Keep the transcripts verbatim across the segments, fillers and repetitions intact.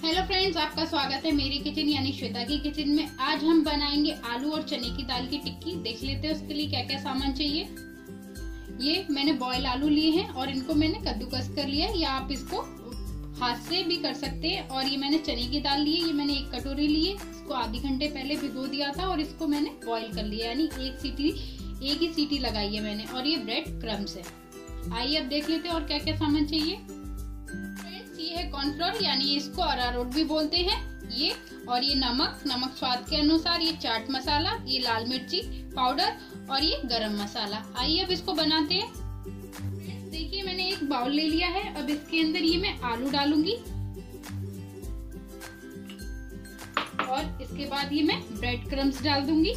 Hello friends, आपका स्वागत है मेरी किचन यानी श्वेता की किचन में। आज हम बनाएंगे आलू और चने की दाल की टिक्की। देख लेते हैं उसके लिए क्या क्या सामान चाहिए। ये मैंने बॉयल आलू लिए हैं और इनको मैंने कद्दूकस कर लिया है, या आप इसको हाथ से भी कर सकते हैं। और ये मैंने चने की दाल ली है, ये मैंने एक कटोरी ली है। इसको आधे घंटे पहले भिगो दिया था और इसको मैंने बॉयल कर लिया, यानी एक सीटी एक ही सीटी लगाई है मैंने। और ये ब्रेड क्रम्स है। आइए अब देख लेते हैं और क्या क्या सामान चाहिए। ये है कॉर्नफ्लोर, यानी इसको अरारोट भी बोलते हैं ये। और ये नमक नमक स्वाद के अनुसार, ये चाट मसाला, ये लाल मिर्ची पाउडर और ये गरम मसाला। आइए अब इसको बनाते हैं। देखिए मैंने एक बाउल ले लिया है। अब इसके अंदर ये मैं आलू डालूंगी और इसके बाद ये मैं ब्रेड क्रम्स डाल दूंगी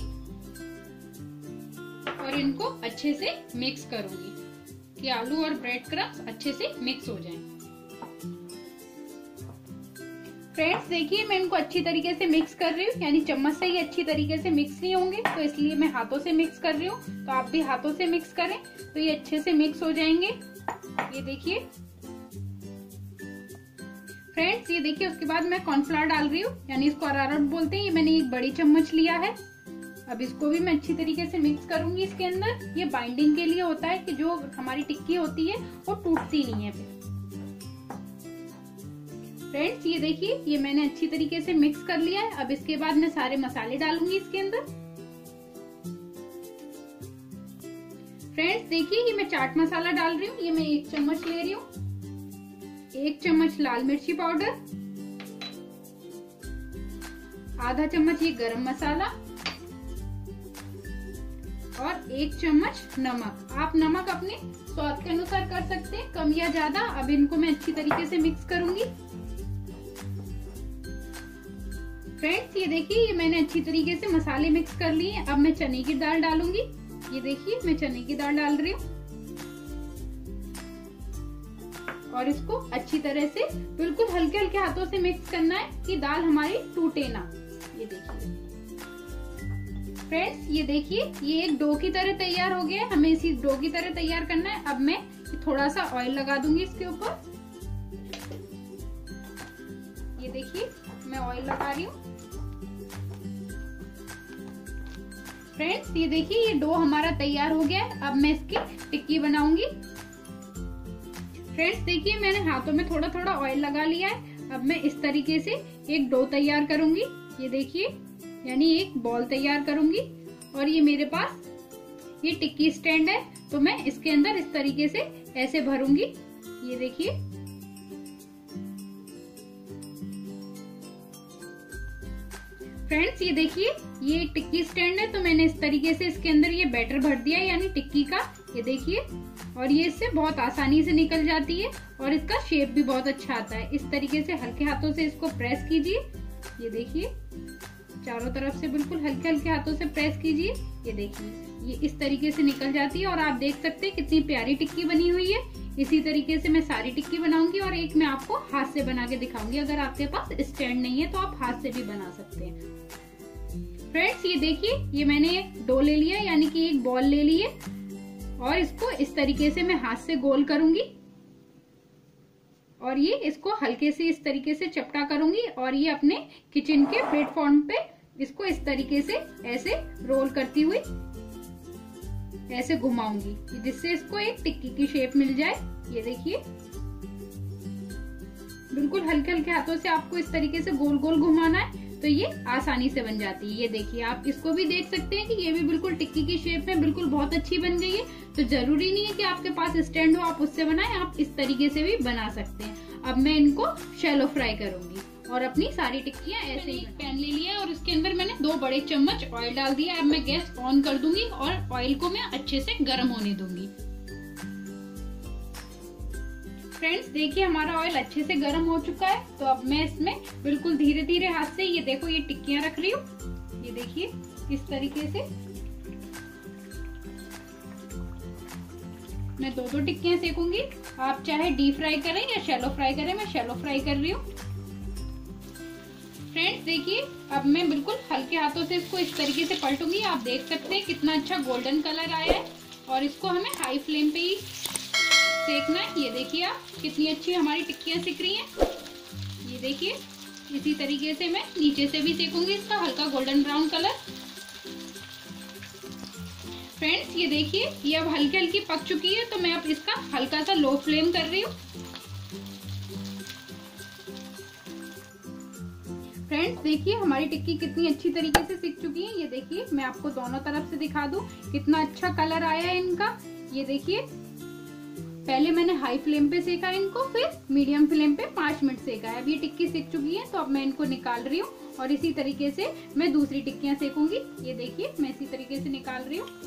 और इनको अच्छे से मिक्स करूंगी कि आलू और ब्रेड क्रम्स अच्छे से मिक्स हो जाएं। फ्रेंड्स देखिए मैं इनको अच्छी तरीके से मिक्स कर रही हूँ, यानी चम्मच से ही अच्छी तरीके से मिक्स नहीं होंगे, तो इसलिए मैं हाथों से मिक्स कर रही हूँ। तो आप भी हाथों से मिक्स करें तो ये अच्छे से मिक्स हो जाएंगे। ये देखिए फ्रेंड्स, ये देखिए उसके बाद मैं कॉर्नफ्लावर डाल रही हूँ, यानी इसको अरारोट बोलते हैं। ये मैंने एक बड़ी चम्मच लिया है। अब इसको भी मैं अच्छी तरीके से मिक्स करूंगी इसके अंदर। ये बाइंडिंग के लिए होता है कि जो हमारी टिक्की होती है वो टूटती नहीं है। फिर फ्रेंड्स ये देखिए ये मैंने अच्छी तरीके से मिक्स कर लिया है। अब इसके बाद मैं सारे मसाले डालूंगी इसके अंदर। फ्रेंड्स देखिए ये मैं चाट मसाला डाल रही हूँ। ये मैं एक चम्मच ले रही हूँ। एक चम्मच लाल मिर्ची पाउडर, आधा चम्मच ये गरम मसाला और एक चम्मच नमक। आप नमक अपने स्वाद के अनुसार कर सकते हैं, कम या ज्यादा। अब इनको मैं अच्छी तरीके से मिक्स करूंगी। फ्रेंड्स ये देखिए ये मैंने अच्छी तरीके से मसाले मिक्स कर लिए। अब मैं चने की दाल डालूंगी। ये देखिए मैं चने की दाल डाल रही हूँ और इसको अच्छी तरह से बिल्कुल हल्के हल्के हाथों से मिक्स करना है कि दाल हमारी टूटे ना। ये देखिए फ्रेंड्स, ये देखिए ये एक डो की तरह तैयार हो गया है। हमें इसी डो की तरह तैयार करना है। अब मैं थोड़ा सा ऑयल लगा दूंगी इसके ऊपर। ये देखिए मैं ऑयल लगा रही हूँ। फ्रेंड्स ये देखिए ये डो हमारा तैयार हो गया है। अब मैं इसकी टिक्की बनाऊंगी। फ्रेंड्स देखिए मैंने हाथों में थोड़ा थोड़ा ऑयल लगा लिया है। अब मैं इस तरीके से एक डो तैयार करूंगी। ये देखिए यानी एक बॉल तैयार करूंगी। और ये मेरे पास ये टिक्की स्टैंड है, तो मैं इसके अंदर इस तरीके से ऐसे भरूंगी। ये देखिए फ्रेंड्स ये देखिए ये टिक्की स्टैंड है, तो मैंने इस तरीके से इसके अंदर ये बैटर भर दिया है, यानी टिक्की का। ये देखिए और ये इससे बहुत आसानी से निकल जाती है और इसका शेप भी बहुत अच्छा आता है। इस तरीके से हल्के हाथों से इसको प्रेस कीजिए। ये देखिए चारों तरफ से बिल्कुल हल्के हल्के हाथों से प्रेस कीजिए। ये देखिए ये इस तरीके से निकल जाती है और आप देख सकते हैं कितनी प्यारी टिक्की बनी हुई है। इसी तरीके से मैं सारी टिक्की बनाऊंगी और एक मैं आपको हाथ से बना के दिखाऊंगी। अगर आपके पास स्टैंड नहीं है तो आप हाथ से भी बना सकते हैं। फ्रेंड्स ये देखिए ये मैंने डो ले लिया, यानी कि एक बॉल ले ली है और इसको इस तरीके से मैं हाथ से गोल करूंगी और ये इसको हल्के से इस तरीके से चपटा करूंगी और ये अपने किचन के प्लेटफॉर्म पे इसको इस तरीके से ऐसे रोल करती हुई ऐसे घुमाऊंगी, जिससे इसको एक टिक्की की शेप मिल जाए। ये देखिए बिल्कुल हल्के हल्के हाथों से आपको इस तरीके से गोल गोल घुमाना है, तो ये आसानी से बन जाती है। ये देखिए आप इसको भी देख सकते हैं कि ये भी बिल्कुल टिक्की की शेप में बिल्कुल बहुत अच्छी बन गई है। तो जरूरी नहीं है कि आपके पास स्टैंड हो आप उससे बनाएं, आप इस तरीके से भी बना सकते हैं। अब मैं इनको शैलो फ्राई करूंगी और अपनी सारी टिक्कियां ऐसे ही। पैन ले लिया और उसके अंदर मैंने दो बड़े चम्मच ऑयल डाल दिया। अब मैं गैस ऑन कर दूंगी और ऑयल को मैं अच्छे से गर्म होने दूंगी। फ्रेंड्स देखिए हमारा ऑयल अच्छे से गर्म हो चुका है, तो अब मैं इसमें बिल्कुल धीरे धीरे हाथ से ये देखो ये टिक्कियां रख रही हूँ। ये देखिए इस तरीके से मैं दो दो टिक्कियां सेकूंगी। आप चाहे डीप फ्राई करें या शैलो फ्राई करें, मैं शैलो फ्राई कर रही हूँ। फ्रेंड्स देखिए अब मैं बिल्कुल हल्के हाथों से इसको इस तरीके से पलटूंगी। आप देख सकते हैं कितना अच्छा गोल्डन कलर आया है और इसको हमें हाई फ्लेम पे ही सेकना है। ये देखिए आप कितनी अच्छी हमारी टिक्कियां सिक रही हैं। ये देखिए इसी तरीके से मैं नीचे से भी सेकूंगी इसका हल्का गोल्डन ब्राउन कलर। फ्रेंड्स ये देखिए ये अब हल्की हल्की पक चुकी है, तो मैं अब इसका हल्का सा लो फ्लेम कर रही हूँ। फ्रेंड्स देखिए हमारी टिक्की कितनी अच्छी तरीके से सिक चुकी है। ये देखिए मैं आपको दोनों तरफ से दिखा दूं कितना अच्छा कलर आया है इनका। ये देखिए पहले मैंने हाई फ्लेम पे सेका इनको, फिर मीडियम फ्लेम पे पाँच मिनट सेका है। अब ये टिक्की सिक चुकी है, तो अब मैं इनको निकाल रही हूँ और इसी तरीके से मैं दूसरी टिक्कियां सेकूंगी। ये देखिए मैं इसी तरीके से निकाल रही हूँ।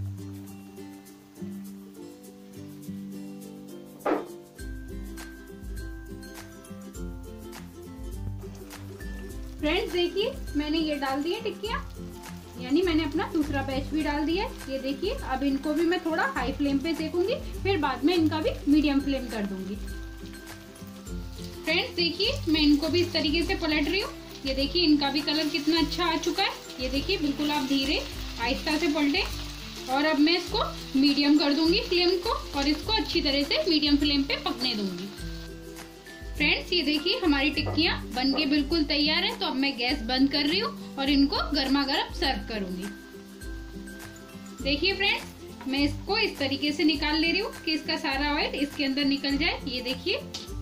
फ्रेंड्स देखिए मैंने ये डाल दी है टिक्कियां, यानी मैंने अपना दूसरा बैच भी डाल दिया है। ये देखिए अब इनको भी मैं थोड़ा हाई फ्लेम पे सेकूंगी, फिर बाद में इनका भी मीडियम फ्लेम कर दूंगी। फ्रेंड्स देखिए मैं इनको भी इस तरीके से पलट रही हूँ। ये देखिए इनका भी कलर कितना अच्छा आ चुका है। ये देखिए बिल्कुल आप धीरे आहिस्ता से पलटे, और अब मैं इसको मीडियम कर दूंगी फ्लेम को और इसको अच्छी तरह से मीडियम फ्लेम पे पकने दूंगी। फ्रेंड्स ये देखिए हमारी टिक्कियां बनके बिल्कुल तैयार है, तो अब मैं गैस बंद कर रही हूँ और इनको गर्मा गर्म सर्व करूंगी। देखिए फ्रेंड्स मैं इसको इस तरीके से निकाल ले रही हूँ कि इसका सारा ऑयल इसके अंदर निकल जाए। ये देखिए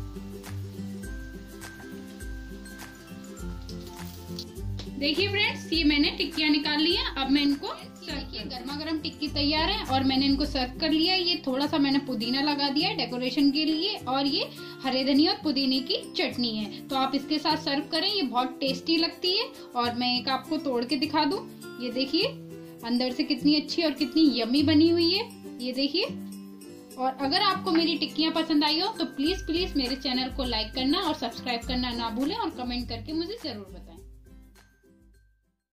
देखिए फ्रेंड्स ये मैंने टिक्कियां निकाल ली है। अब मैं इनको देखिए गर्मा गर्म टिक्की तैयार है और मैंने इनको सर्व कर लिया। ये थोड़ा सा मैंने पुदीना लगा दिया है डेकोरेशन के लिए, और ये हरे धनिया और पुदीने की चटनी है, तो आप इसके साथ सर्व करें। ये बहुत टेस्टी लगती है। और मैं एक आपको तोड़ के दिखा दूं, ये देखिए अंदर से कितनी अच्छी और कितनी यम्मी बनी हुई है। ये देखिए, और अगर आपको मेरी टिक्कियां पसंद आई हो तो प्लीज प्लीज मेरे चैनल को लाइक करना और सब्सक्राइब करना ना भूलें, और कमेंट करके मुझे जरूर बताएं।